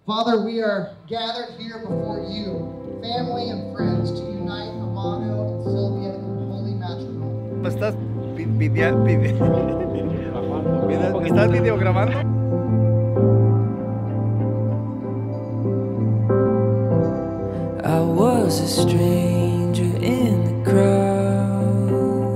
Father, we are gathered here before you, family and friends, to unite Amado and Silvia in holy matrimony. ¿Me estás ¿Me estás videograbando? I was a stranger in the crowd.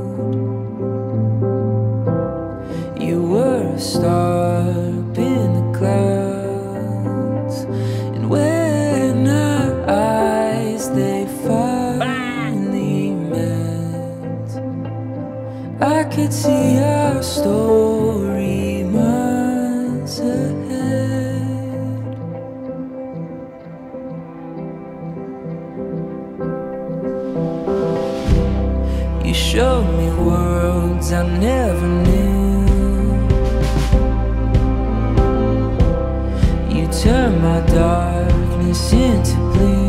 You were a star up in the clouds, and when our eyes they finally met, I could see our story months ahead. You showed me worlds I never knew. You turned my darkness into blue.